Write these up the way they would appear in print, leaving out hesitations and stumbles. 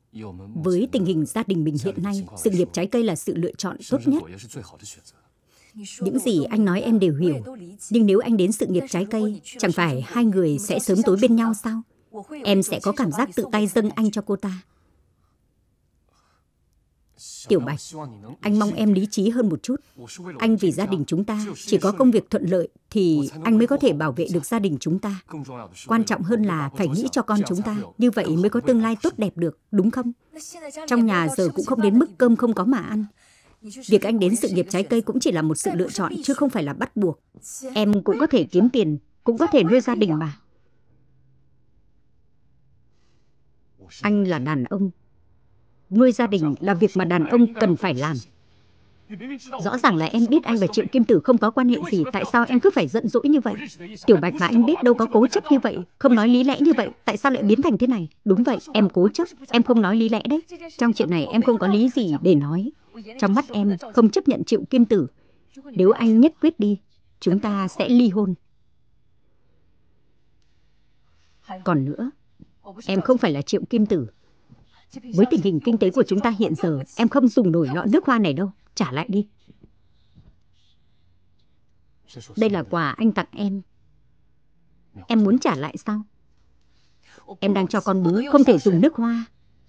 Với tình hình gia đình mình hiện nay, sự nghiệp trái cây là sự lựa chọn tốt nhất. Những gì anh nói em đều hiểu. Nhưng nếu anh đến sự nghiệp trái cây, chẳng phải hai người sẽ sớm tối bên nhau sao? Em sẽ có cảm giác tự tay dâng anh cho cô ta. Tiểu Bạch, anh mong em lý trí hơn một chút. Anh vì gia đình chúng ta, chỉ có công việc thuận lợi thì anh mới có thể bảo vệ được gia đình chúng ta. Quan trọng hơn là phải nghĩ cho con chúng ta, như vậy mới có tương lai tốt đẹp được, đúng không? Trong nhà giờ cũng không đến mức cơm không có mà ăn. Việc anh đến sự nghiệp trái cây cũng chỉ là một sự lựa chọn, chứ không phải là bắt buộc. Em cũng có thể kiếm tiền, cũng có thể nuôi gia đình mà. Anh là đàn ông. Nuôi gia đình là việc mà đàn ông cần phải làm. Rõ ràng là em biết anh và Triệu Kim Tử không có quan hệ gì, tại sao em cứ phải giận dỗi như vậy? Tiểu Bạch mà anh biết đâu có cố chấp như vậy, không nói lý lẽ như vậy, tại sao lại biến thành thế này? Đúng vậy, em cố chấp, em không nói lý lẽ đấy. Trong chuyện này em không có lý gì để nói. Trong mắt em không chấp nhận Triệu Kim Tử. Nếu anh nhất quyết đi, chúng ta sẽ ly hôn. Còn nữa, em không phải là Triệu Kim Tử. Với tình hình kinh tế của chúng ta hiện giờ, em không dùng nổi lọ nước hoa này đâu. Trả lại đi. Đây là quà anh tặng em. Em muốn trả lại sao? Em đang cho con bú, không thể dùng nước hoa.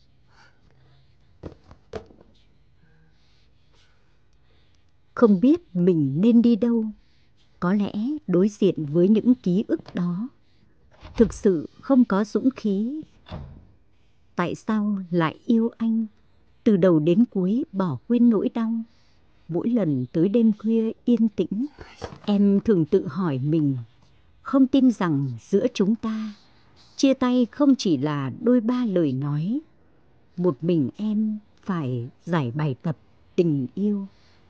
Không biết mình nên đi đâu. Có lẽ đối diện với những ký ức đó, thực sự không có dũng khí. Tại sao lại yêu anh? Từ đầu đến cuối bỏ quên nỗi đau. Mỗi lần tới đêm khuya yên tĩnh, em thường tự hỏi mình, không tin rằng giữa chúng ta, chia tay không chỉ là đôi ba lời nói. Một mình em phải giải bài tập tình yêu.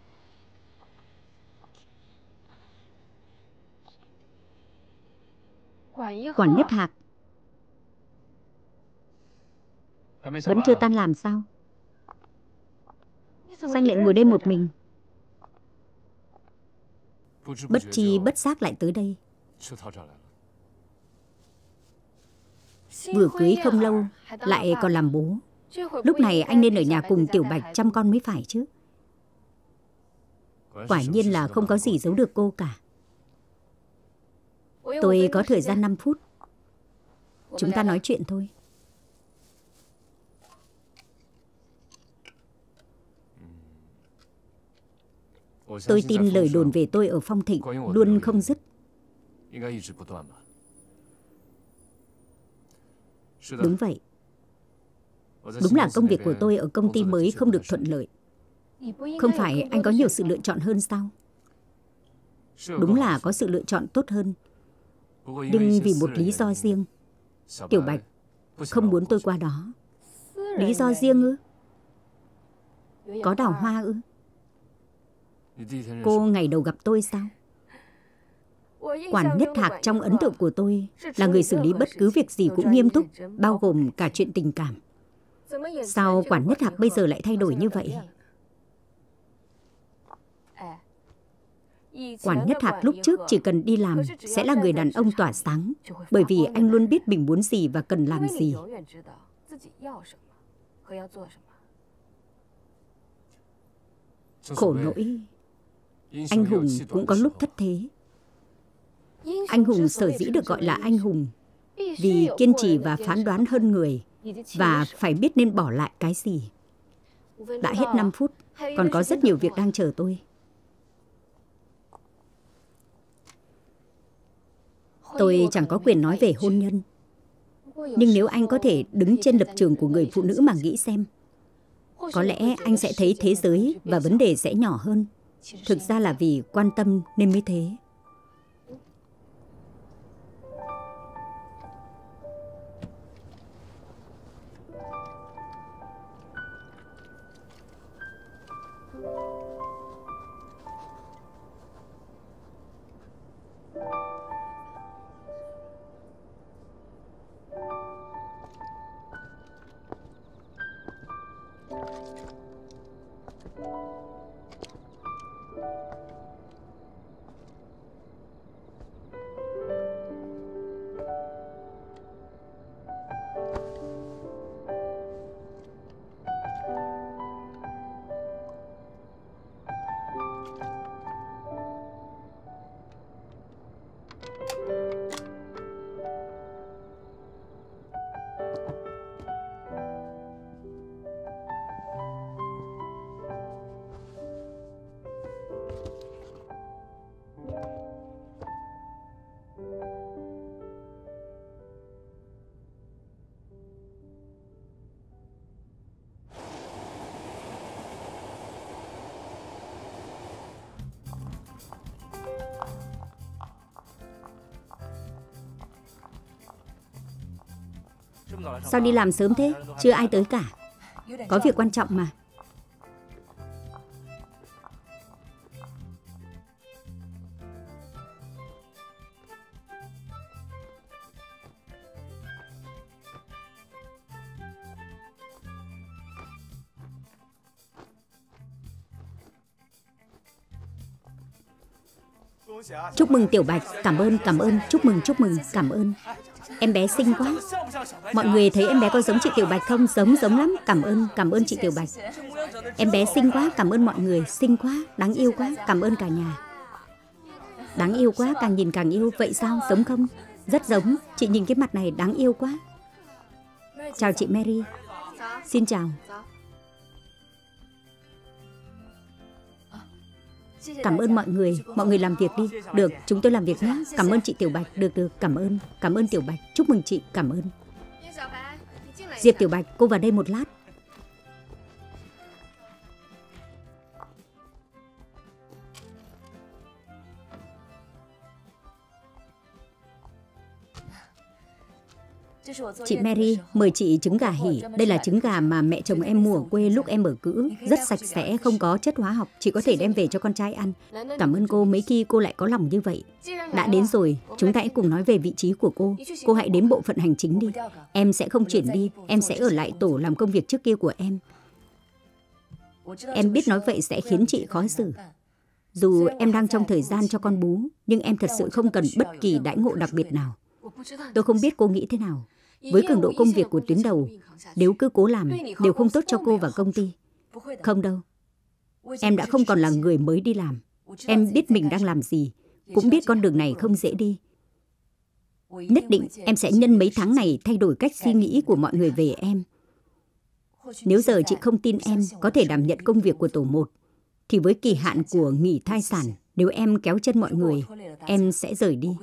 Quản Nhất Hạc, vẫn chưa tan làm sao? Sao anh lại ngồi đây một mình? Bất tri bất giác lại tới đây. Vừa cưới không lâu, lại còn làm bố. Lúc này anh nên ở nhà cùng Tiểu Bạch chăm con mới phải chứ. Quả nhiên là không có gì giấu được cô cả. Tôi có thời gian 5 phút. Chúng ta nói chuyện thôi. Tôi tin lời đồn về tôi ở Phong Thịnh luôn không dứt. Đúng vậy. Đúng là công việc của tôi ở công ty mới không được thuận lợi. Không phải anh có nhiều sự lựa chọn hơn sao? Đúng là có sự lựa chọn tốt hơn. Nhưng vì một lý do riêng, Tiểu Bạch không muốn tôi qua đó. Lý do riêng ư? Có đào hoa ư? Cô ngày đầu gặp tôi sao? Quản Nhất Hạc trong ấn tượng của tôi là người xử lý bất cứ việc gì cũng nghiêm túc, bao gồm cả chuyện tình cảm. Sao Quản Nhất Hạc bây giờ lại thay đổi như vậy? Quản Nhất Hạc lúc trước chỉ cần đi làm sẽ là người đàn ông tỏa sáng, bởi vì anh luôn biết mình muốn gì và cần làm gì. Khổ nỗi, anh hùng cũng có lúc thất thế. Anh hùng sở dĩ được gọi là anh hùng vì kiên trì và phán đoán hơn người, và phải biết nên bỏ lại cái gì. Đã hết 5 phút, còn có rất nhiều việc đang chờ tôi. Tôi chẳng có quyền nói về hôn nhân. Nhưng nếu anh có thể đứng trên lập trường của người phụ nữ mà nghĩ xem, có lẽ anh sẽ thấy thế giới và vấn đề sẽ nhỏ hơn. Thực ra là vì quan tâm nên mới thế. Sao đi làm sớm thế? Chưa ai tới cả. Có việc quan trọng mà. Chúc mừng Tiểu Bạch. Cảm ơn, chúc mừng, cảm ơn. Em bé xinh quá. Mọi người thấy em bé có giống chị Tiểu Bạch không? Giống lắm. Cảm ơn chị Tiểu Bạch. Em bé xinh quá, cảm ơn mọi người. Xinh quá, đáng yêu quá, cảm ơn cả nhà. Đáng yêu quá, càng nhìn càng yêu. Vậy sao, giống không? Rất giống. Chị nhìn cái mặt này đáng yêu quá. Chào chị Mary. Xin chào. Cảm ơn mọi người làm việc đi. Được, chúng tôi làm việc nhé. Cảm ơn chị Tiểu Bạch. Được, cảm ơn Tiểu Bạch. Chúc mừng chị, cảm ơn. Diệp Tiểu Bạch, cô vào đây một lát. Chị Mary, mời chị trứng gà hỉ. Đây là trứng gà mà mẹ chồng em mua ở quê lúc em ở cữ. Rất sạch sẽ, không có chất hóa học. Chị có thể đem về cho con trai ăn. Cảm ơn cô, mấy khi cô lại có lòng như vậy. Đã đến rồi, chúng ta hãy cùng nói về vị trí của cô. Cô hãy đến bộ phận hành chính đi. Em sẽ không chuyển đi, em sẽ ở lại tổ làm công việc trước kia của em. Em biết nói vậy sẽ khiến chị khó xử. Dù em đang trong thời gian cho con bú, nhưng em thật sự không cần bất kỳ đãi ngộ đặc biệt nào. Tôi không biết cô nghĩ thế nào. Với cường độ công việc của tuyến đầu, nếu cứ cố làm, đều không tốt cho cô và công ty. Không đâu. Em đã không còn là người mới đi làm. Em biết mình đang làm gì, cũng biết con đường này không dễ đi. Nhất định em sẽ nhân mấy tháng này thay đổi cách suy nghĩ của mọi người về em. Nếu giờ chị không tin em có thể đảm nhận công việc của tổ 1, thì với kỳ hạn của nghỉ thai sản, nếu em kéo chân mọi người, em sẽ rời đi.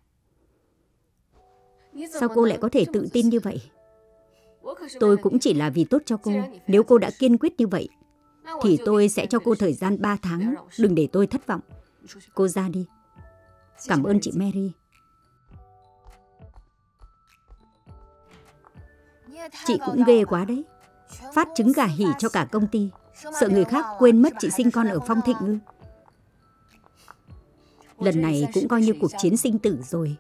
Sao cô lại có thể tự tin như vậy? Tôi cũng chỉ là vì tốt cho cô. Nếu cô đã kiên quyết như vậy, thì tôi sẽ cho cô thời gian 3 tháng. Đừng để tôi thất vọng. Cô ra đi. Cảm ơn chị Mary. Chị cũng ghê quá đấy. Phát trứng gà hỉ cho cả công ty. Sợ người khác quên mất chị sinh con ở Phong Thịnh ư? Lần này cũng coi như cuộc chiến sinh tử rồi.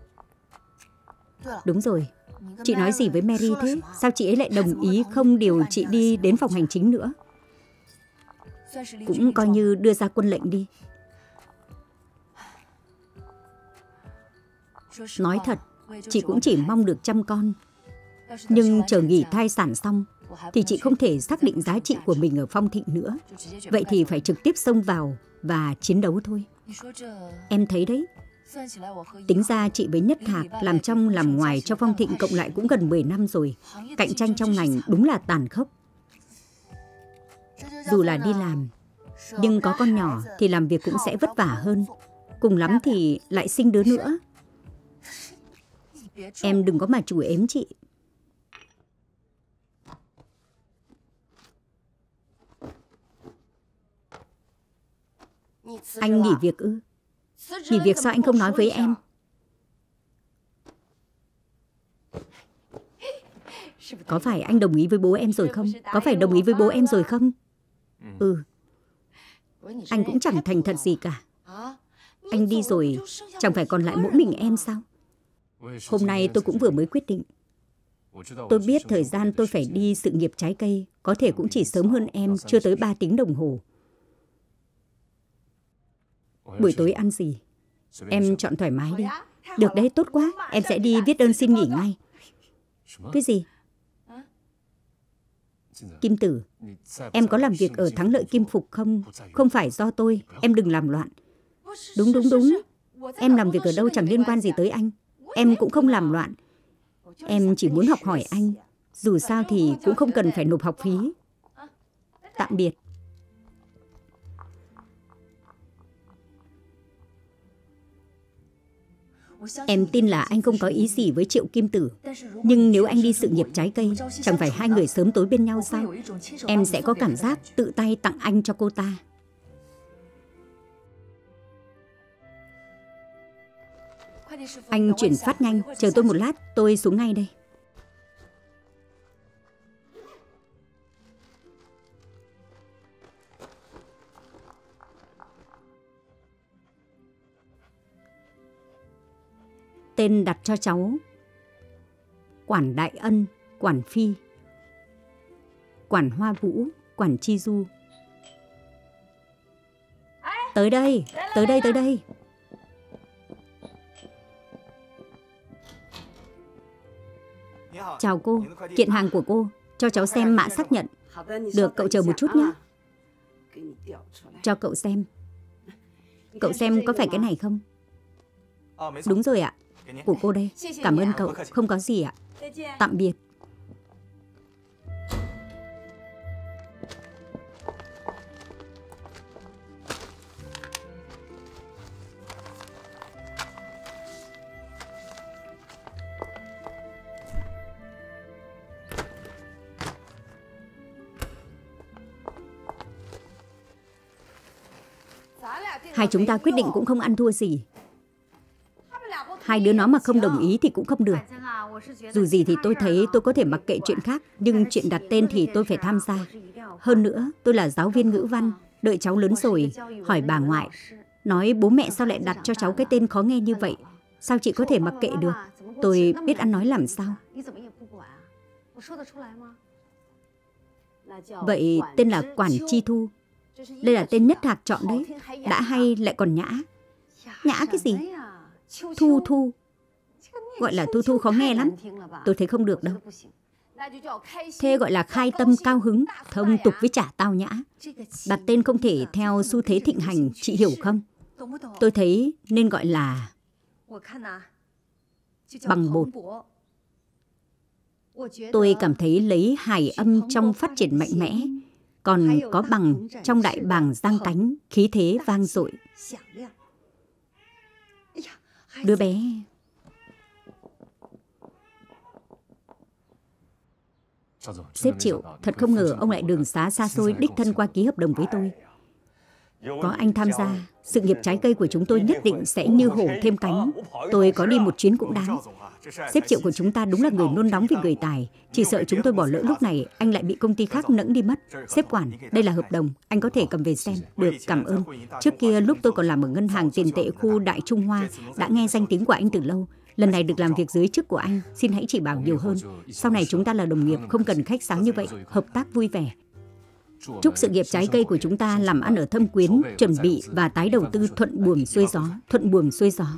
Đúng rồi. Chị nói gì với Mary thế? Sao chị ấy lại đồng ý không điều chị đi đến phòng hành chính nữa? Cũng coi như đưa ra quân lệnh đi. Nói thật, chị cũng chỉ mong được chăm con. Nhưng chờ nghỉ thai sản xong, thì chị không thể xác định giá trị của mình ở Phong Thịnh nữa. Vậy thì phải trực tiếp xông vào và chiến đấu thôi. Em thấy đấy. Tính ra chị với Nhất Thạc làm trong làm ngoài cho Phong Thịnh cộng lại cũng gần 10 năm rồi. Cạnh tranh trong ngành đúng là tàn khốc. Dù là đi làm, nhưng có con nhỏ thì làm việc cũng sẽ vất vả hơn. Cùng lắm thì lại sinh đứa nữa. Em đừng có mà chửi ếm chị. Anh nghỉ việc ư? Nghỉ việc sao anh không nói với em? Có phải anh đồng ý với bố em rồi không? Có phải đồng ý với bố em rồi không? Ừ. Anh cũng chẳng thành thật gì cả. Anh đi rồi, chẳng phải còn lại mỗi mình em sao? Hôm nay tôi cũng vừa mới quyết định. Tôi biết thời gian tôi phải đi sự nghiệp trái cây có thể cũng chỉ sớm hơn em chưa tới 3 tiếng đồng hồ. Buổi tối ăn gì? Em chọn thoải mái đi. Được đấy, tốt quá. Em sẽ đi viết đơn xin nghỉ ngay. Cái gì? Kim Tử, em có làm việc ở Thắng Lợi Kim Phục không? Không phải do tôi, em đừng làm loạn. Đúng. Em làm việc ở đâu chẳng liên quan gì tới anh. Em cũng không làm loạn. Em chỉ muốn học hỏi anh. Dù sao thì cũng không cần phải nộp học phí. Tạm biệt. Em tin là anh không có ý gì với Triệu Kim Tử. Nhưng nếu anh đi sự nghiệp trái cây, chẳng phải hai người sớm tối bên nhau sao? Em sẽ có cảm giác tự tay tặng anh cho cô ta. Anh chuyển phát nhanh, chờ tôi một lát, tôi xuống ngay đây. Tên đặt cho cháu Quản Đại Ân, Quản Phi, Quản Hoa Vũ, Quản Chi Du. Tới đây, tới đây, tới đây. Chào cô, kiện hàng của cô. Cho cháu xem mã xác nhận. Được, cậu chờ một chút nhé. Cho cậu xem. Cậu xem có phải cái này không? Đúng rồi ạ. Của cô đây. Cảm ơn cậu. Không có gì ạ. Tạm biệt. Hai chúng ta quyết định cũng không ăn thua gì. Hai đứa nó mà không đồng ý thì cũng không được. Dù gì thì tôi thấy tôi có thể mặc kệ chuyện khác, nhưng chuyện đặt tên thì tôi phải tham gia. Hơn nữa, tôi là giáo viên ngữ văn. Đợi cháu lớn rồi, hỏi bà ngoại. Nói bố mẹ sao lại đặt cho cháu cái tên khó nghe như vậy? Sao chị có thể mặc kệ được? Tôi biết ăn nói làm sao. Vậy tên là Quản Chi Thu. Đây là tên Nhất Hạc chọn đấy. Đã hay lại còn nhã. Nhã cái gì? Thu Thu. Gọi là Thu Thu khó nghe lắm. Tôi thấy không được đâu. Thế gọi là khai tâm cao hứng, thông tục với chả tao nhã. Đặt tên không thể theo xu thế thịnh hành, chị hiểu không? Tôi thấy nên gọi là bằng bột. Tôi cảm thấy lấy hài âm trong phát triển mạnh mẽ, còn có bằng trong đại bàng giang cánh, khí thế vang dội. Đứa bé... Sếp Triệu, thật không ngờ ông lại đường xá xa xôi đích thân qua ký hợp đồng với tôi. Có anh tham gia, sự nghiệp trái cây của chúng tôi nhất định sẽ như hổ thêm cánh. Tôi có đi một chuyến cũng đáng. Sếp Triệu của chúng ta đúng là người nôn nóng vì người tài. Chỉ sợ chúng tôi bỏ lỡ lúc này, anh lại bị công ty khác nẫng đi mất. Sếp Quản, đây là hợp đồng, anh có thể cầm về xem. Được, cảm ơn. Trước kia lúc tôi còn làm ở ngân hàng tiền tệ khu Đại Trung Hoa, đã nghe danh tiếng của anh từ lâu. Lần này được làm việc dưới chức của anh, xin hãy chỉ bảo nhiều hơn. Sau này chúng ta là đồng nghiệp, không cần khách sáo như vậy, hợp tác vui vẻ. Chúc sự nghiệp trái cây của chúng ta làm ăn ở Thâm Quyến, chuẩn bị và tái đầu tư thuận buồm xuôi gió, thuận buồm xuôi gió.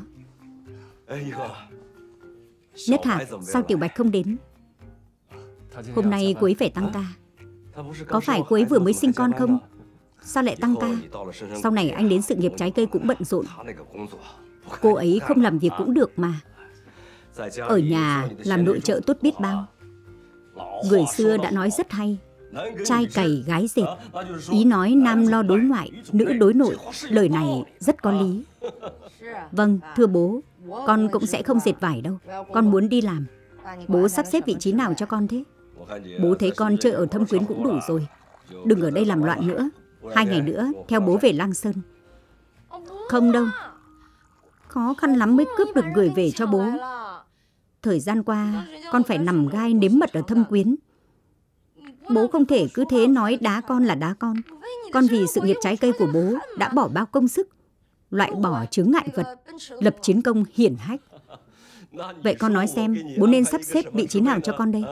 Nhất Hạc, sao Tiểu Bạch không đến? Hôm nay cô ấy phải tăng ca. Có phải cô ấy vừa mới sinh con không? Sao lại tăng ca? Sau này anh đến sự nghiệp trái cây cũng bận rộn. Cô ấy không làm việc cũng được mà. Ở nhà làm nội trợ tốt biết bao. Người xưa đã nói rất hay. Trai cày gái dệt. Ý nói nam lo đối ngoại, nữ đối nội. Lời này rất có lý. Vâng, thưa bố, con cũng sẽ không dệt vải đâu. Con muốn đi làm. Bố sắp xếp vị trí nào cho con thế? Bố thấy con chơi ở Thâm Quyến cũng đủ rồi. Đừng ở đây làm loạn nữa. 2 ngày nữa theo bố về Lang Sơn. Không đâu. Khó khăn lắm mới cướp được người về cho bố. Thời gian qua con phải nằm gai nếm mật ở Thâm Quyến. Bố không thể cứ thế nói đá con là đá con. Con vì sự nghiệp trái cây của bố đã bỏ bao công sức, loại bỏ chướng ngại vật, lập chiến công hiển hách. Vậy con nói xem, bố nên sắp xếp vị trí nào cho con đây?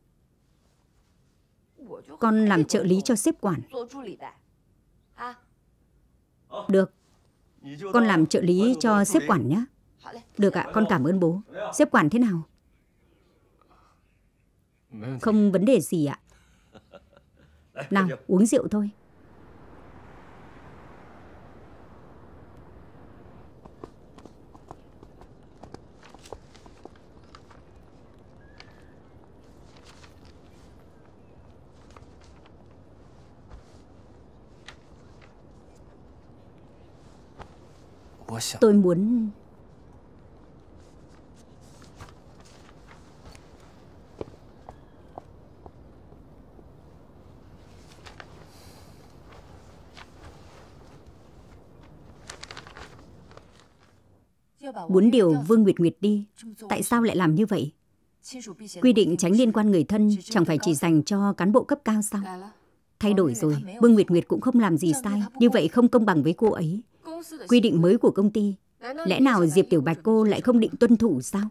Con làm trợ lý cho sếp Quản. Được, con làm trợ lý cho sếp Quản nhé. Được ạ, con cảm ơn bố. Sếp Quản thế nào? Không vấn đề gì ạ. Nào, uống rượu thôi. Tôi muốn... Muốn điều Vương Nguyệt Nguyệt đi. Tại sao lại làm như vậy? Quy định tránh liên quan người thân chẳng phải chỉ dành cho cán bộ cấp cao sao? Thay đổi rồi, Vương Nguyệt Nguyệt cũng không làm gì sai. Như vậy không công bằng với cô ấy. Quy định mới của công ty Lẽ nào Diệp Tiểu Bạch cô lại không định tuân thủ sao?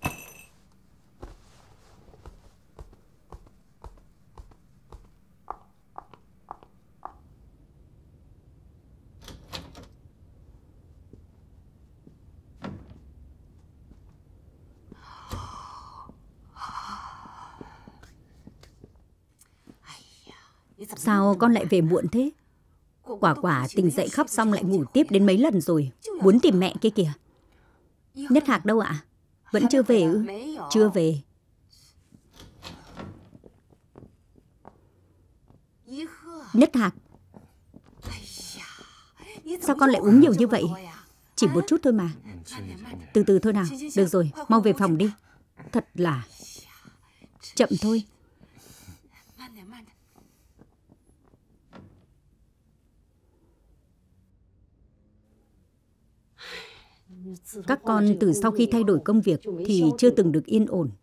Sao con lại về muộn thế? Quả Quả tỉnh dậy khóc xong lại ngủ tiếp đến mấy lần rồi. Muốn tìm mẹ kia kìa. Nhất Hạc đâu ạ? Vẫn chưa về ư? Chưa về. Nhất Hạc, sao con lại uống nhiều như vậy? Chỉ một chút thôi mà. Từ từ thôi nào. Được rồi, mau về phòng đi. Thật là chậm thôi. Các con từ sau khi thay đổi công việc thì chưa từng được yên ổn.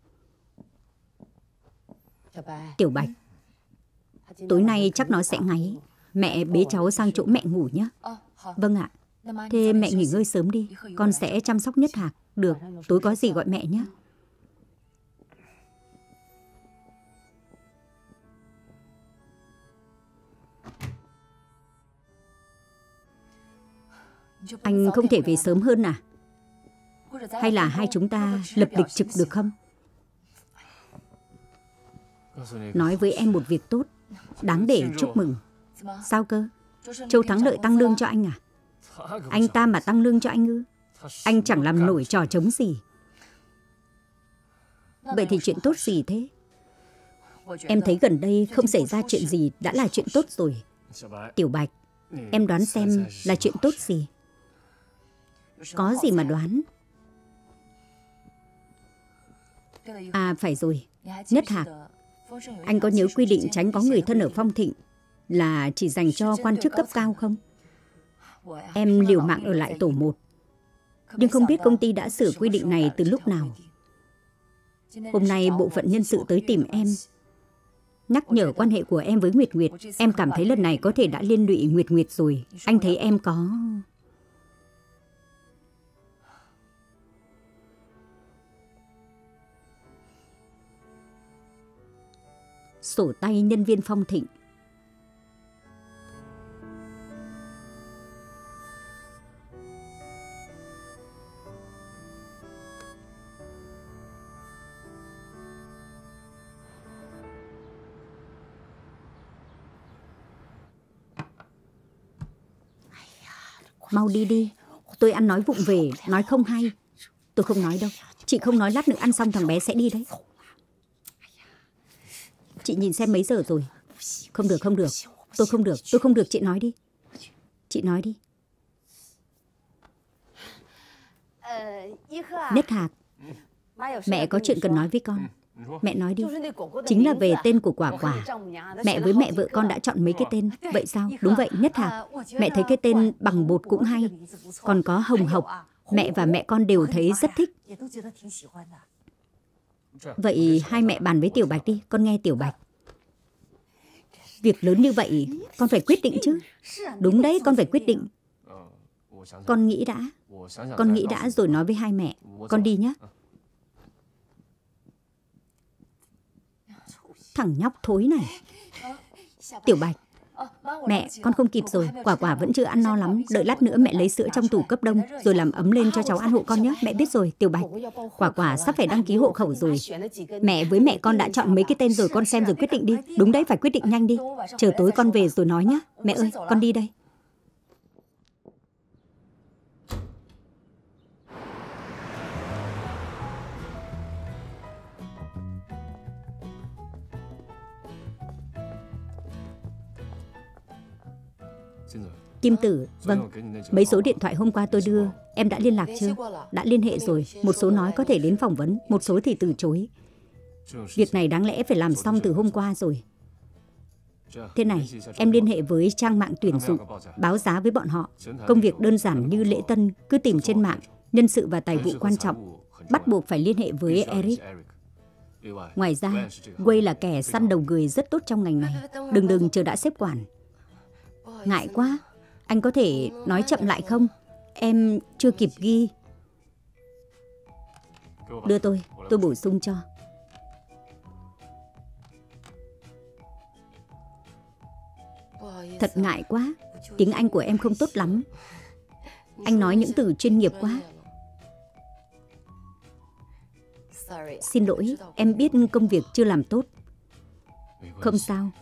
Tiểu Bạch, tối nay chắc nó sẽ ngáy. Mẹ bế cháu sang chỗ mẹ ngủ nhé. Vâng ạ. Thế mẹ nghỉ ngơi sớm đi. Con sẽ chăm sóc Nhất Hạc. Được, tối có gì gọi mẹ nhé. Anh không thể về sớm hơn à? Hay là hai chúng ta lập lịch trực được không? Nói với em một việc tốt, đáng để chúc mừng. Sao cơ? Châu Thắng Lợi tăng lương cho anh à? Anh ta mà tăng lương cho anh ư? Anh chẳng làm nổi trò trống gì. Vậy thì chuyện tốt gì thế? Em thấy gần đây không xảy ra chuyện gì đã là chuyện tốt rồi. Tiểu Bạch, em đoán xem là chuyện tốt gì? Có gì mà đoán? À phải rồi, Nhất Hạc, anh có nhớ quy định tránh có người thân ở Phong Thịnh là chỉ dành cho quan chức cấp cao không? Em liều mạng ở lại tổ 1. Nhưng không biết công ty đã sửa quy định này từ lúc nào. Hôm nay bộ phận nhân sự tới tìm em, nhắc nhở quan hệ của em với Nguyệt Nguyệt. Em cảm thấy lần này có thể đã liên lụy Nguyệt Nguyệt rồi. Anh thấy em có... Sổ tay nhân viên Phong Thịnh. Mau đi đi. Tôi ăn nói vụng về, nói không hay. Tôi không nói đâu. Chị không nói lát nữa ăn xong thằng bé sẽ đi đấy. Chị nhìn xem mấy giờ rồi. Không được, không được. Tôi không được, chị nói đi. Chị nói đi. Nhất Hạc, mẹ có chuyện cần nói với con. Mẹ nói đi. Chính là về tên của Quả Quả. Mẹ với mẹ vợ con đã chọn mấy cái tên. Vậy sao? Đúng vậy, Nhất Hạc. Mẹ thấy cái tên Bằng Bột cũng hay. Còn có Hồng Hộc. Mẹ và mẹ con đều thấy rất thích. Vậy hai mẹ bàn với Tiểu Bạch đi. Con nghe Tiểu Bạch. Việc lớn như vậy con phải quyết định chứ. Đúng đấy, con phải quyết định. Con nghĩ đã. Con nghĩ đã rồi nói với hai mẹ. Con đi nhé. Thằng nhóc thối này. Tiểu Bạch, mẹ, con không kịp rồi. Quả Quả vẫn chưa ăn no lắm. Đợi lát nữa mẹ lấy sữa trong tủ cấp đông rồi làm ấm lên cho cháu ăn hộ con nhé. Mẹ biết rồi. Tiểu Bạch, Quả Quả sắp phải đăng ký hộ khẩu rồi. Mẹ với mẹ con đã chọn mấy cái tên rồi. Con xem rồi quyết định đi. Đúng đấy, phải quyết định nhanh đi. Chờ tối con về rồi nói nhé. Mẹ ơi, con đi đây. Kim Tử, vâng. Mấy số điện thoại hôm qua tôi đưa, em đã liên lạc chưa? Đã liên hệ rồi. Một số nói có thể đến phỏng vấn, một số thì từ chối. Việc này đáng lẽ phải làm xong từ hôm qua rồi. Thế này, em liên hệ với trang mạng tuyển dụng, báo giá với bọn họ. Công việc đơn giản như lễ tân, cứ tìm trên mạng. Nhân sự và tài vụ quan trọng, bắt buộc phải liên hệ với Eric. Ngoài ra, Wei là kẻ săn đầu người rất tốt trong ngành này. Đừng chờ đã xếp quản. Ngại quá. Anh có thể nói chậm lại không? Em chưa kịp ghi. Đưa tôi bổ sung cho. Thật ngại quá, tiếng Anh của em không tốt lắm. Anh nói những từ chuyên nghiệp quá. Xin lỗi, em biết công việc chưa làm tốt. Không sao.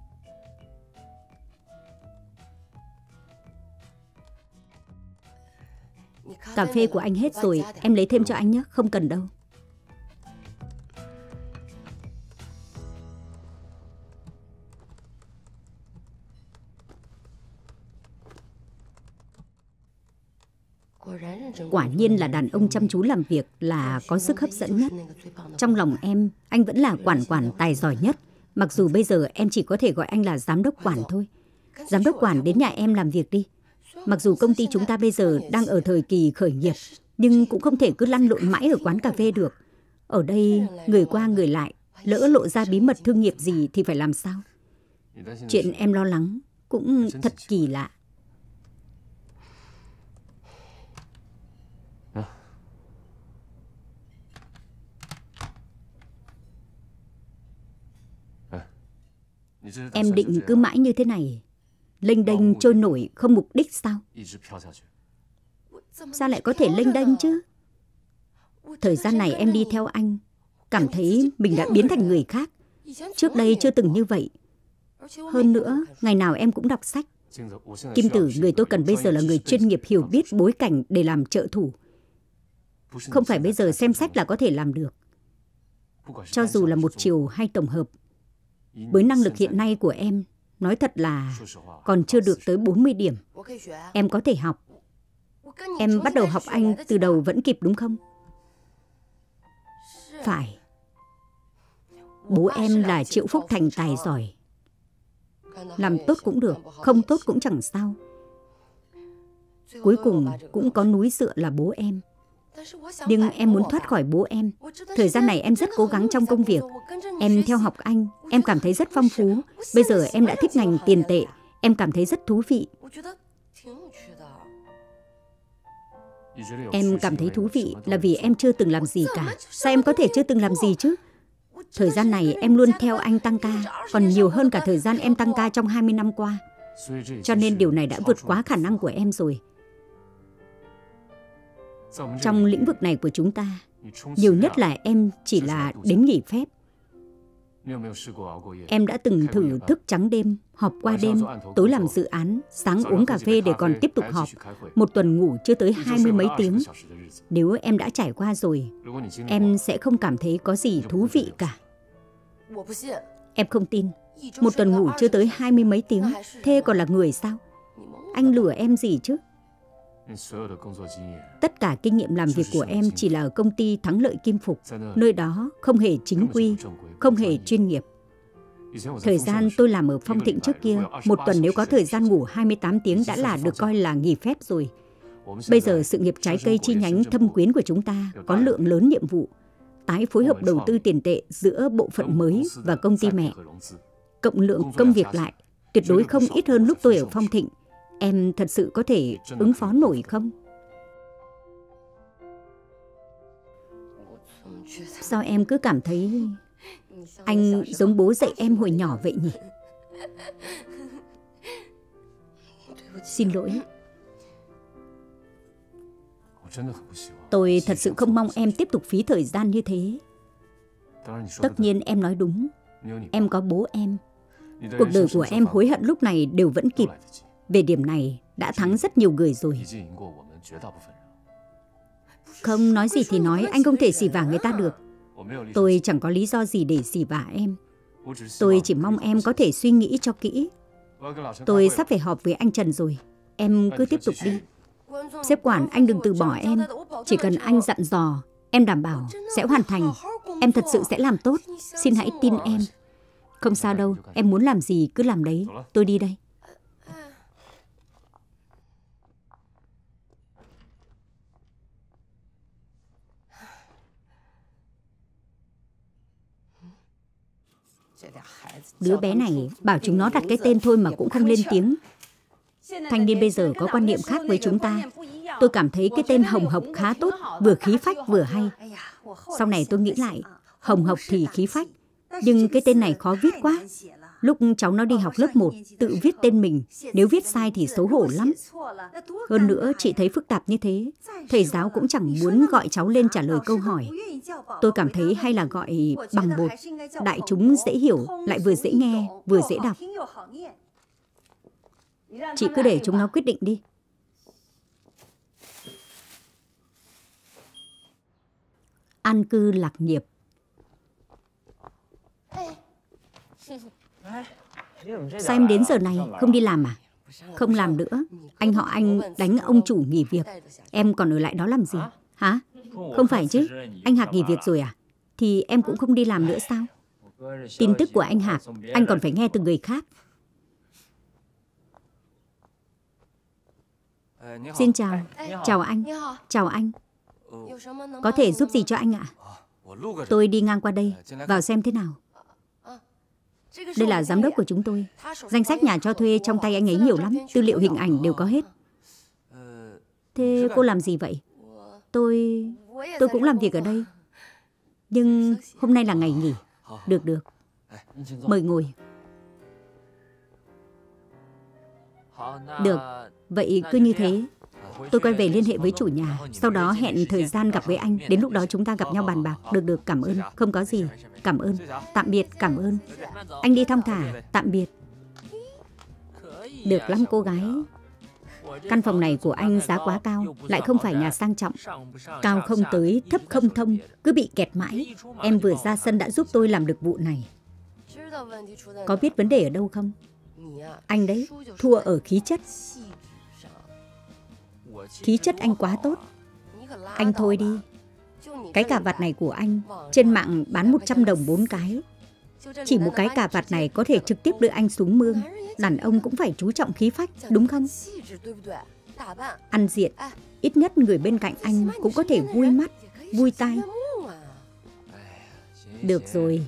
Cà phê của anh hết rồi, em lấy thêm cho anh nhé, không cần đâu. Quả nhiên là đàn ông chăm chú làm việc là có sức hấp dẫn nhất. Trong lòng em, anh vẫn là quản tài giỏi nhất. Mặc dù bây giờ em chỉ có thể gọi anh là giám đốc quản thôi. Giám đốc quản đến nhà em làm việc đi. Mặc dù công ty chúng ta bây giờ đang ở thời kỳ khởi nghiệp, nhưng cũng không thể cứ lăn lộn mãi ở quán cà phê được. Ở đây, người qua người lại, lỡ lộ ra bí mật thương nghiệp gì thì phải làm sao? Chuyện em lo lắng cũng thật kỳ lạ. Em định cứ mãi như thế này, lênh đênh trôi nổi không mục đích sao? Sao lại có thể lênh đênh chứ? Thời gian này em đi theo anh, cảm thấy mình đã biến thành người khác. Trước đây chưa từng như vậy. Hơn nữa, ngày nào em cũng đọc sách. Kim Tử, người tôi cần bây giờ là người chuyên nghiệp hiểu biết bối cảnh để làm trợ thủ. Không phải bây giờ xem sách là có thể làm được. Cho dù là một chiều hay tổng hợp, với năng lực hiện nay của em, nói thật là còn chưa được tới 40 điểm. Em có thể học. Em bắt đầu học Anh từ đầu vẫn kịp đúng không? Phải. Bố em là Triệu Phúc Thành tài giỏi. Làm tốt cũng được, không tốt cũng chẳng sao. Cuối cùng cũng có núi dựa là bố em. Nhưng em muốn thoát khỏi bố em. Thời gian này em rất cố gắng trong công việc. Em theo học Anh, em cảm thấy rất phong phú. Bây giờ em đã thích ngành tiền tệ. Em cảm thấy rất thú vị. Em cảm thấy thú vị là vì em chưa từng làm gì cả. Sao em có thể chưa từng làm gì chứ? Thời gian này em luôn theo anh tăng ca, còn nhiều hơn cả thời gian em tăng ca trong 20 năm qua. Cho nên điều này đã vượt quá khả năng của em rồi. Trong lĩnh vực này của chúng ta, nhiều nhất là em chỉ là đến nghỉ phép. Em đã từng thử thức trắng đêm, họp qua đêm, tối làm dự án, sáng uống cà phê để còn tiếp tục họp. Một tuần ngủ chưa tới 20 mấy tiếng. Nếu em đã trải qua rồi, em sẽ không cảm thấy có gì thú vị cả. Em không tin. Một tuần ngủ chưa tới 20 mấy tiếng, thế còn là người sao? Anh lừa em gì chứ? Tất cả kinh nghiệm làm việc của em chỉ là ở công ty Thắng Lợi Kim Phục. Nơi đó không hề chính quy, không hề chuyên nghiệp. Thời gian tôi làm ở Phong Thịnh trước kia, một tuần nếu có thời gian ngủ 28 tiếng đã là được coi là nghỉ phép rồi. Bây giờ sự nghiệp trái cây chi nhánh Thâm Quyến của chúng ta có lượng lớn nhiệm vụ. Tái phối hợp đầu tư tiền tệ giữa bộ phận mới và công ty mẹ. Cộng lượng công việc lại, tuyệt đối không ít hơn lúc tôi ở Phong Thịnh. Em thật sự có thể ứng phó nổi không? Sao em cứ cảm thấy anh giống bố dạy em hồi nhỏ vậy nhỉ? Xin lỗi. Tôi thật sự không mong em tiếp tục phí thời gian như thế. Tất nhiên em nói đúng. Em có bố em. Cuộc đời của em hối hận lúc này đều vẫn kịp. Về điểm này đã thắng rất nhiều người rồi. Không, nói gì thì nói, anh không thể xỉ vả người ta được. Tôi chẳng có lý do gì để xỉ vả em. Tôi chỉ mong em có thể suy nghĩ cho kỹ. Tôi sắp phải họp với anh Trần rồi. Em cứ tiếp tục đi. Sếp quản, anh đừng từ bỏ em. Chỉ cần anh dặn dò, em đảm bảo sẽ hoàn thành. Em thật sự sẽ làm tốt. Xin hãy tin em. Không sao đâu, em muốn làm gì cứ làm đấy. Tôi đi đây. Đứa bé này bảo chúng nó đặt cái tên thôi mà cũng không lên tiếng. Thanh niên bây giờ có quan niệm khác với chúng ta. Tôi cảm thấy cái tên Hồng Hộc khá tốt, vừa khí phách vừa hay. Sau này tôi nghĩ lại, Hồng Hộc thì khí phách, nhưng cái tên này khó viết quá. Lúc cháu nó đi học lớp 1, tự viết tên mình, nếu viết sai thì xấu hổ lắm. Hơn nữa, chị thấy phức tạp như thế, thầy giáo cũng chẳng muốn gọi cháu lên trả lời câu hỏi. Tôi cảm thấy hay là gọi bằng bột, đại chúng dễ hiểu, lại vừa dễ nghe, vừa dễ đọc. Chị cứ để chúng nó quyết định đi. An cư lạc nghiệp. Sao em đến giờ này không đi làm à? Không làm nữa. Anh họ anh đánh ông chủ nghỉ việc. Em còn ở lại đó làm gì? Hả? Không phải chứ. Anh Hạc nghỉ việc rồi à? Thì em cũng không đi làm nữa sao? Tin tức của anh Hạc, anh còn phải nghe từ người khác. Xin chào. Chào anh. Chào anh. Có thể giúp gì cho anh ạ? Tôi đi ngang qua đây, vào xem thế nào. Đây là giám đốc của chúng tôi. Danh sách nhà cho thuê trong tay anh ấy nhiều lắm, tư liệu hình ảnh đều có hết. Thế cô làm gì vậy? Tôi cũng làm việc ở đây. Nhưng hôm nay là ngày nghỉ. Được. Mời ngồi. Được, vậy cứ như thế. Tôi quay về liên hệ với chủ nhà, sau đó hẹn thời gian gặp với anh. Đến lúc đó chúng ta gặp nhau bàn bạc. Được, cảm ơn. Không có gì. Cảm ơn. Tạm biệt, cảm ơn. Anh đi thong thả. Tạm biệt. Được lắm cô gái. Căn phòng này của anh giá quá cao, lại không phải nhà sang trọng. Cao không tới, thấp không thông, cứ bị kẹt mãi. Em vừa ra sân đã giúp tôi làm được vụ này. Có biết vấn đề ở đâu không? Anh đấy, thua ở khí chất. Khí chất anh quá tốt. Anh thôi đi. Cái cà vạt này của anh, trên mạng bán 100 đồng 4 cái. Chỉ một cái cà vạt này có thể trực tiếp đưa anh xuống mương. Đàn ông cũng phải chú trọng khí phách, đúng không? Ăn diện, ít nhất người bên cạnh anh cũng có thể vui mắt, vui tai. Được rồi.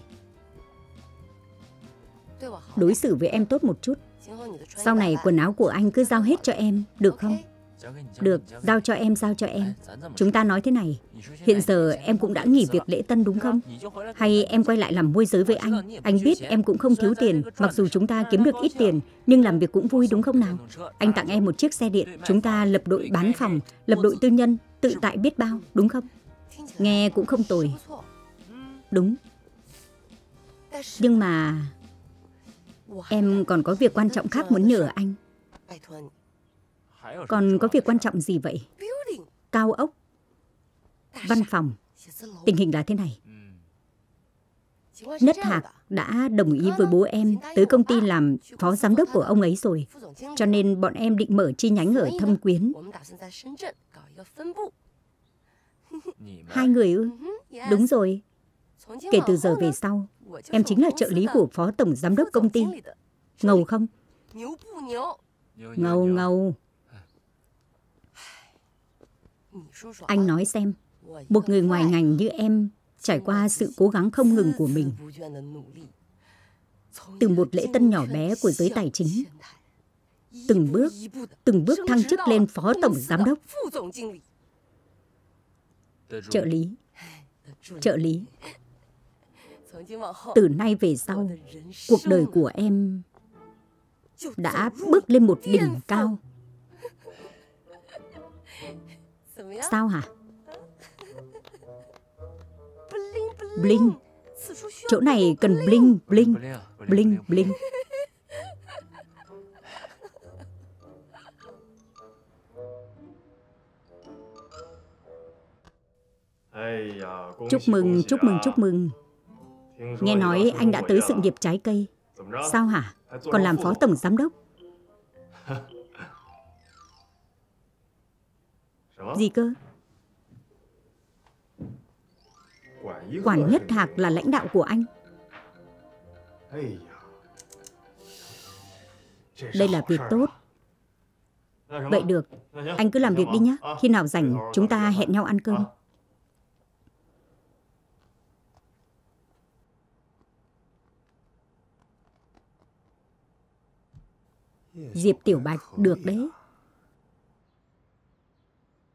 Đối xử với em tốt một chút. Sau này quần áo của anh cứ giao hết cho em, được không? Được, giao cho em. Chúng ta nói thế này. Hiện giờ em cũng đã nghỉ việc lễ tân đúng không? Hay em quay lại làm môi giới với anh? Anh biết em cũng không thiếu tiền. Mặc dù chúng ta kiếm được ít tiền, nhưng làm việc cũng vui đúng không nào? Anh tặng em một chiếc xe điện. Chúng ta lập đội bán phòng, lập đội tư nhân, tự tại biết bao, đúng không? Nghe cũng không tồi. Đúng. Nhưng mà em còn có việc quan trọng khác muốn nhờ anh. Còn có việc quan trọng gì vậy? Cao ốc, văn phòng. Tình hình là thế này. Nhất Hạc đã đồng ý với bố em tới công ty làm phó giám đốc của ông ấy rồi. Cho nên bọn em định mở chi nhánh ở Thâm Quyến. Hai người ư? Đúng rồi. Kể từ giờ về sau, em chính là trợ lý của phó tổng giám đốc công ty. Ngầu không? Ngầu. Anh nói xem, một người ngoài ngành như em trải qua sự cố gắng không ngừng của mình, từ một lễ tân nhỏ bé của giới tài chính, từng bước thăng chức lên phó tổng giám đốc. Trợ lý. Từ nay về sau, cuộc đời của em đã bước lên một đỉnh cao. Sao hả? Bling. Chỗ này cần bling. Chúc mừng. Nghe nói anh đã tới sự nghiệp trái cây. Sao hả? Còn làm phó tổng giám đốc. Gì cơ? Quản Nhất Hạc là lãnh đạo của anh. Đây là việc tốt. Vậy được, anh cứ làm việc đi nhé. Khi nào rảnh chúng ta hẹn nhau ăn cơm. Diệp Tiểu Bạch, được đấy.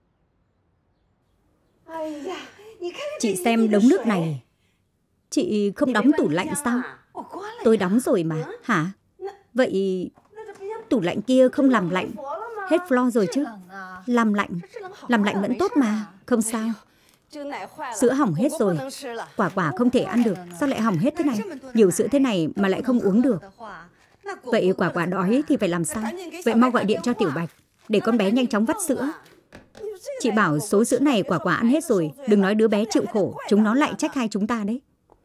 chị xem đống nước này. Chị không đóng tủ lạnh sao? Tôi đóng rồi mà. Hả? Vậy tủ lạnh kia không làm lạnh hết floor rồi chứ? Làm lạnh vẫn tốt mà. Không sao. Sữa hỏng hết rồi. Quả quả không thể ăn được. Sao lại hỏng hết thế này? Nhiều sữa thế này mà lại không uống được. Vậy quả quả đói thì phải làm sao? Vậy mau gọi điện cho Tiểu Bạch để con bé nhanh chóng vắt sữa. Chị bảo số sữa này quả quả ăn hết rồi. Đừng nói đứa bé chịu khổ. Chúng nó lại trách hai chúng ta đấy.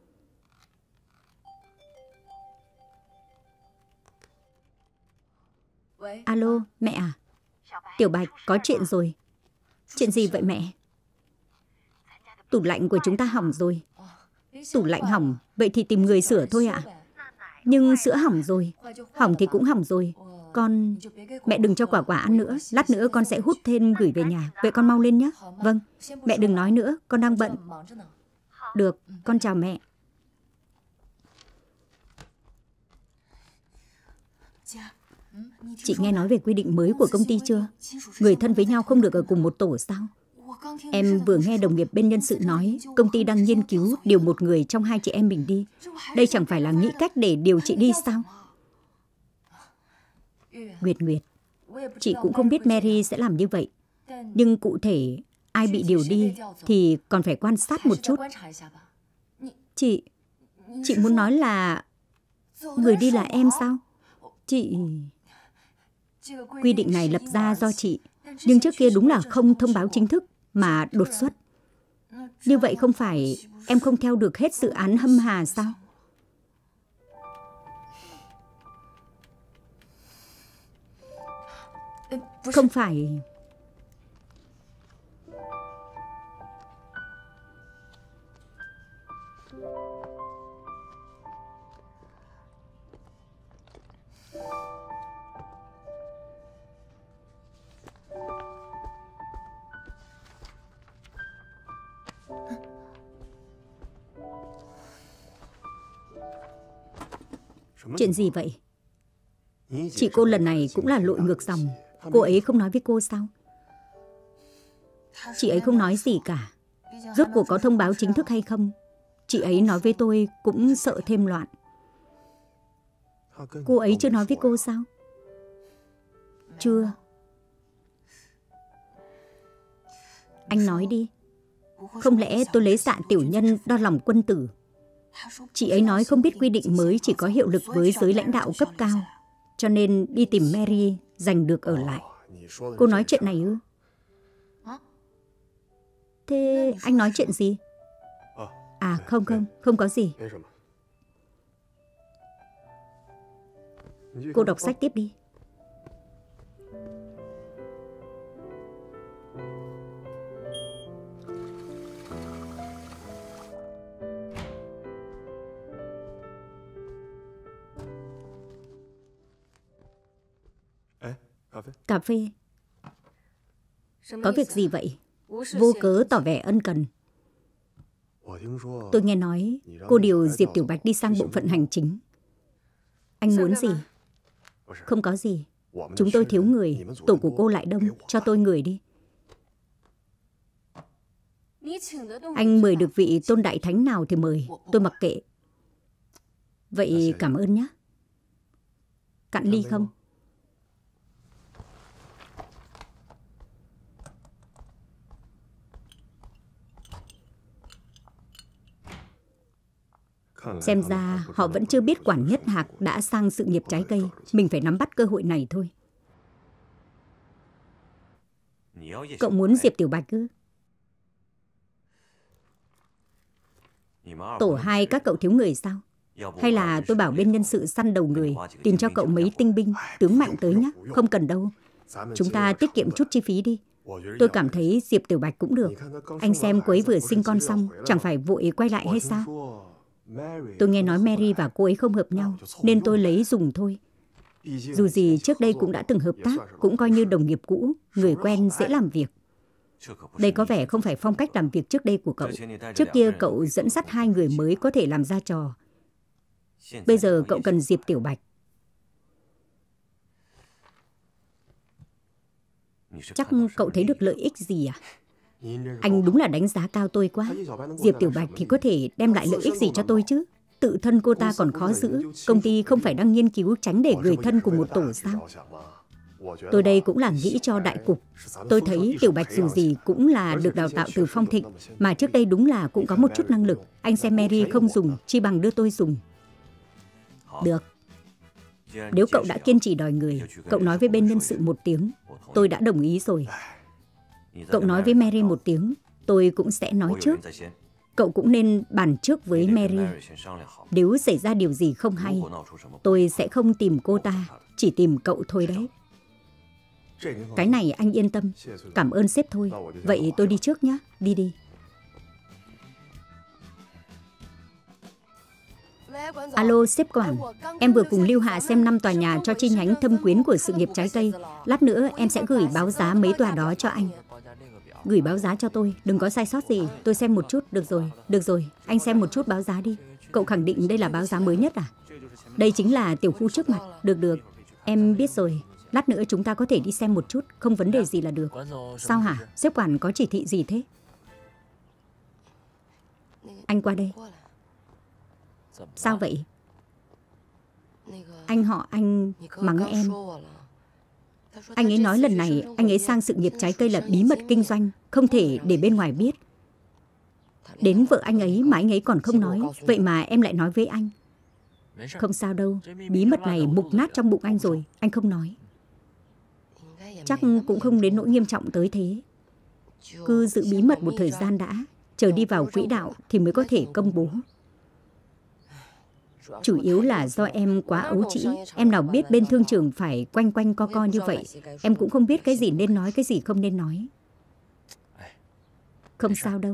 Alo, mẹ à? Tiểu Bạch, có chuyện rồi. Chuyện gì vậy mẹ? Tủ lạnh của chúng ta hỏng rồi. Tủ lạnh hỏng, vậy thì tìm người sửa thôi ạ. Nhưng sữa hỏng rồi. Hỏng thì cũng hỏng rồi. Mẹ đừng cho quả quả ăn nữa. Lát nữa con sẽ hút thêm gửi về nhà. Vậy con mau lên nhé. Vâng, mẹ đừng nói nữa, con đang bận. Được, con chào mẹ. Chị nghe nói về quy định mới của công ty chưa? Người thân với nhau không được ở cùng một tổ sao? Em vừa nghe đồng nghiệp bên nhân sự nói công ty đang nghiên cứu điều một người trong hai chị em mình đi. Đây chẳng phải là nghĩ cách để điều chị đi sao? Nguyệt, chị cũng không biết Mary sẽ làm như vậy. Nhưng cụ thể ai bị điều đi thì còn phải quan sát một chút. Chị muốn nói là người đi là em sao? Quy định này lập ra do chị, nhưng trước kia đúng là không thông báo chính thức mà đột xuất. Như vậy không phải em không theo được hết dự án Hâm Hà sao? Không phải. Chuyện gì vậy? Chị cô lần này cũng là lội ngược dòng. Cô ấy không nói với cô sao? Chị ấy không nói gì cả. Rốt cuộc có thông báo chính thức hay không? Chị ấy nói với tôi cũng sợ thêm loạn. Cô ấy chưa nói với cô sao? Chưa. Anh nói đi. Không lẽ tôi lấy dạ tiểu nhân đo lòng quân tử? Chị ấy nói không biết quy định mới chỉ có hiệu lực với giới lãnh đạo cấp cao, cho nên đi tìm Mary giành được ở lại. Cô nói chuyện này ư? Thế anh nói chuyện gì? À không có gì. Cô đọc sách tiếp đi. Cà phê. Có việc gì vậy? Vô cớ tỏ vẻ ân cần. Tôi nghe nói cô điều Diệp Tiểu Bạch đi sang bộ phận hành chính. Anh muốn gì? Không có gì. Chúng tôi thiếu người. Tổ của cô lại đông. Cho tôi người đi. Anh mời được vị tôn đại thánh nào thì mời. Tôi mặc kệ. Vậy cảm ơn nhé. Cạn ly không? Xem ra họ vẫn chưa biết Quản Nhất Hạc đã sang sự nghiệp trái cây. Mình phải nắm bắt cơ hội này thôi. Cậu muốn Diệp Tiểu Bạch ư? Tổ 2 các cậu thiếu người sao? Hay là tôi bảo bên nhân sự săn đầu người, tìm cho cậu mấy tinh binh, tướng mạnh tới nhé. Không cần đâu. Chúng ta tiết kiệm chút chi phí đi. Tôi cảm thấy Diệp Tiểu Bạch cũng được. Anh xem cô ấy vừa sinh con xong, chẳng phải vội quay lại hay sao? Tôi nghe nói Mary và cô ấy không hợp nhau, nên tôi lấy dùng thôi. Dù gì trước đây cũng đã từng hợp tác, cũng coi như đồng nghiệp cũ, người quen dễ làm việc. Đây có vẻ không phải phong cách làm việc trước đây của cậu. Trước kia cậu dẫn dắt 2 người mới có thể làm ra trò. Bây giờ cậu cần Diệp Tiểu Bạch. Chắc cậu thấy được lợi ích gì à? Anh đúng là đánh giá cao tôi quá. Diệp Tiểu Bạch thì có thể đem lại lợi ích gì cho tôi chứ? Tự thân cô ta còn khó giữ. Công ty không phải đang nghiên cứu tránh để người thân cùng một tổ sao? Tôi đây cũng là nghĩ cho đại cục. Tôi thấy Tiểu Bạch dù gì cũng là được đào tạo từ Phong Thịnh, mà trước đây đúng là cũng có một chút năng lực. Anh xem Mary không dùng, chi bằng đưa tôi dùng. Được. Nếu cậu đã kiên trì đòi người, cậu nói với bên nhân sự một tiếng, tôi đã đồng ý rồi. Cậu nói với Mary một tiếng, tôi cũng sẽ nói trước. Cậu cũng nên bàn trước với Mary. Nếu xảy ra điều gì không hay, tôi sẽ không tìm cô ta, chỉ tìm cậu thôi đấy. Cái này anh yên tâm. Cảm ơn sếp thôi. Vậy tôi đi trước nhé. Đi đi. Alo sếp quản, em vừa cùng Lưu Hạ xem 5 tòa nhà cho chi nhánh Thâm Quyến của sự nghiệp trái cây. Lát nữa em sẽ gửi báo giá mấy tòa đó cho anh. Gửi báo giá cho tôi, đừng có sai sót gì. Tôi xem một chút, được rồi, anh xem một chút báo giá đi. Cậu khẳng định đây là báo giá mới nhất à? Đây chính là tiểu khu trước mặt. Được, em biết rồi. Lát nữa chúng ta có thể đi xem một chút, không vấn đề gì là được. Sao hả? Sếp quản có chỉ thị gì thế? Anh qua đây. Sao vậy? Anh họ anh mắng em. Anh ấy nói lần này anh ấy sang sự nghiệp trái cây là bí mật kinh doanh, không thể để bên ngoài biết. Đến vợ anh ấy mà anh ấy còn không nói, vậy mà em lại nói với anh. Không sao đâu, bí mật này mục nát trong bụng anh rồi, anh không nói. Chắc cũng không đến nỗi nghiêm trọng tới thế. Cứ giữ bí mật một thời gian đã, chờ đi vào quỹ đạo thì mới có thể công bố. Chủ yếu là do em quá ấu trĩ. Em nào biết bên thương trường phải quanh quanh co co như vậy. Em cũng không biết cái gì nên nói, cái gì không nên nói. Không sao đâu.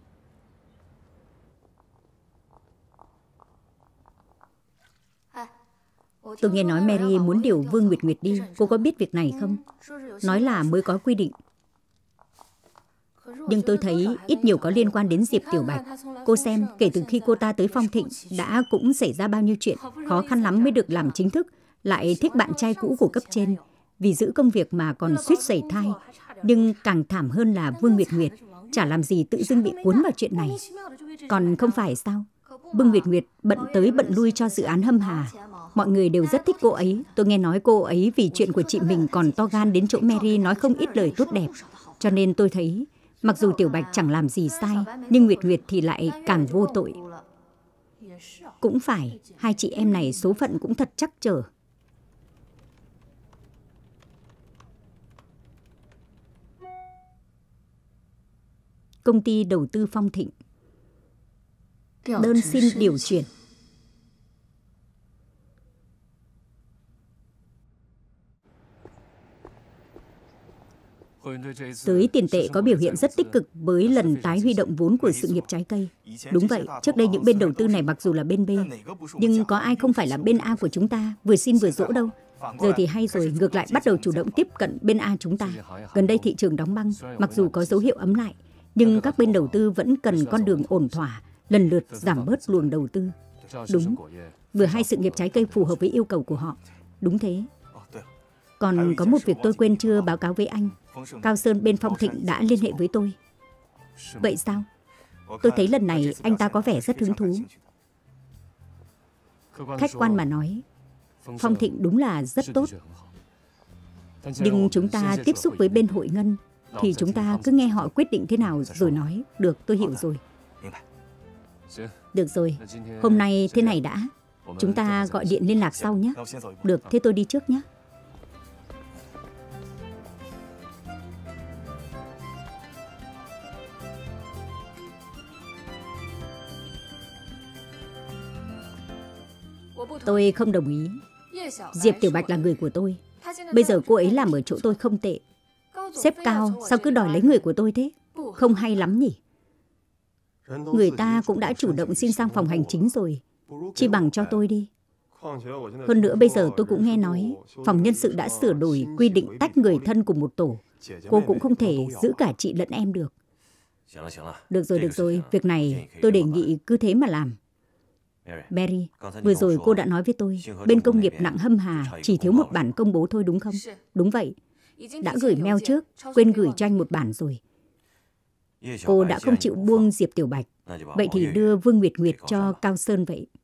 Tôi nghe nói Mary muốn điều Vương Nguyệt Nguyệt đi. Cô có biết việc này không? Nói là mới có quy định. Nhưng tôi thấy ít nhiều có liên quan đến Diệp Tiểu Bạch. Cô xem, kể từ khi cô ta tới Phong Thịnh đã cũng xảy ra bao nhiêu chuyện. Khó khăn lắm mới được làm chính thức. Lại thích bạn trai cũ của cấp trên. Vì giữ công việc mà còn suýt sẩy thai. Nhưng càng thảm hơn là Vương Nguyệt Nguyệt chả làm gì tự dưng bị cuốn vào chuyện này. Còn không phải sao? Vương Nguyệt Nguyệt bận tới bận lui cho dự án Hâm Hà. Mọi người đều rất thích cô ấy. Tôi nghe nói cô ấy vì chuyện của chị mình còn to gan đến chỗ Mary nói không ít lời tốt đẹp. Cho nên tôi thấy mặc dù Tiểu Bạch chẳng làm gì sai, nhưng Nguyệt Nguyệt thì lại càng vô tội. Cũng phải, hai chị em này số phận cũng thật trắc trở. Công ty đầu tư Phong Thịnh. Đơn xin điều chuyển. Giới tiền tệ có biểu hiện rất tích cực với lần tái huy động vốn của sự nghiệp trái cây. Đúng vậy, trước đây những bên đầu tư này mặc dù là bên B, nhưng có ai không phải là bên A của chúng ta, vừa xin vừa dỗ đâu. Giờ thì hay rồi, ngược lại bắt đầu chủ động tiếp cận bên A chúng ta. Gần đây thị trường đóng băng, mặc dù có dấu hiệu ấm lại, nhưng các bên đầu tư vẫn cần con đường ổn thỏa, lần lượt giảm bớt luồng đầu tư. Đúng, vừa hay sự nghiệp trái cây phù hợp với yêu cầu của họ. Đúng thế. Còn có một việc tôi quên chưa báo cáo với anh. Cao Sơn bên Phong Thịnh đã liên hệ với tôi. Vậy sao? Tôi thấy lần này anh ta có vẻ rất hứng thú. Khách quan mà nói, Phong Thịnh đúng là rất tốt. Nhưng chúng ta tiếp xúc với bên hội ngân thì chúng ta cứ nghe họ quyết định thế nào rồi nói. Được, tôi hiểu rồi. Được rồi, hôm nay thế này đã. Chúng ta gọi điện liên lạc sau nhé. Được, thế tôi đi trước nhé. Tôi không đồng ý. Diệp Tiểu Bạch là người của tôi. Bây giờ cô ấy làm ở chỗ tôi không tệ. Sếp Cao sao cứ đòi lấy người của tôi thế? Không hay lắm nhỉ? Người ta cũng đã chủ động xin sang phòng hành chính rồi. Chi bằng cho tôi đi. Hơn nữa bây giờ tôi cũng nghe nói phòng nhân sự đã sửa đổi quy định tách người thân cùng một tổ. Cô cũng không thể giữ cả chị lẫn em được. Được rồi, việc này tôi đề nghị cứ thế mà làm. Mary, vừa rồi cô đã nói với tôi, bên công nghiệp nặng Hâm Hà chỉ thiếu một bản công bố thôi đúng không? Đúng vậy. Đã gửi mail trước, quên gửi cho anh một bản rồi. Cô đã không chịu buông Diệp Tiểu Bạch. Vậy thì đưa Vương Nguyệt Nguyệt cho Cao Sơn vậy.